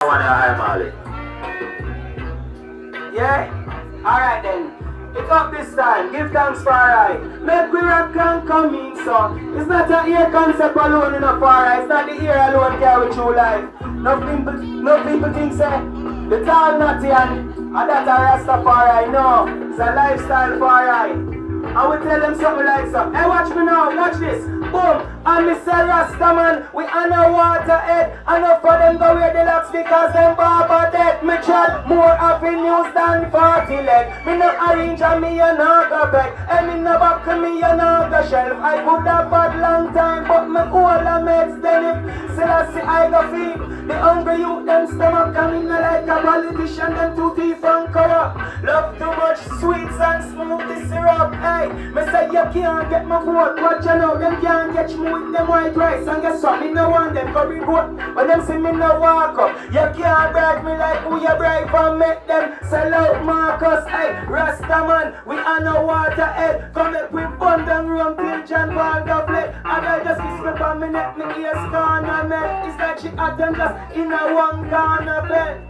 one I'm Molly. Yeah? Alright then. It's up this time. Give thanks for alright. Make we rock and come in, son. It's not an ear concept alone in a alright. It's not the ear alone carry through life. No people think say the tall naughty and that's a Rastafari. No, it's a lifestyle for alright. I will tell them something like so. Hey, watch me now, watch this. Boom, and me say Rastaman, we on a waterhead. Enough for them go wear the locks because them barber dead. Me chat more avenues than 40 leg. Me no arrange and me a no go beg. And me no back and me a no go shelf. I put that bad long time, but me all a meds then if still I see I go feed. The hungry youth them stomach coming like a politician. Them two teeth and corrupt. Love too much sweets and smoothie syrup. Hey, me say you can't get my vote. Watch you know, them can't get me with them white rice. And guess what, me no want them curry goat. When them see me no walk up, you can't brag me like who you brag for. Make them sell out Marcus. Hey, Rastaman, we on a waterhead. Come up with bun and rum till John Paul Goblet. And I just kiss me for me neck, me ears corner neck. It's like she had them just in a one corner bed.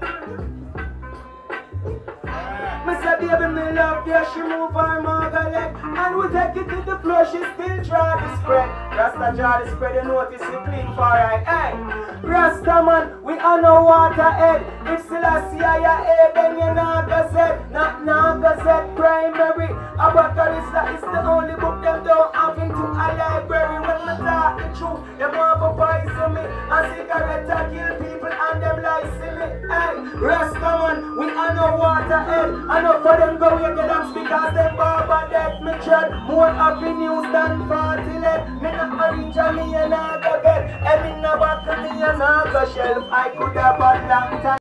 Me say baby me love you, she move her Margaret. And we take it to the floor, she still draw the spread. Rasta draw the spread, you notice we clean for right. Hey, Rasta man, we on no waterhead. If still I see I then you not go set. Not go set primary. Abacarista is the only book them don't have into a library. When me talk the truth, them want to poison me. And cigarette kill people and them lies to me. Hey, Rasta man, we on no waterhead. I know for them go here get them because them barber dead. Me tread more avenues than 40 lead. Me not orange and me and I go get. And me no back and me and I go shelf. I could have a long time.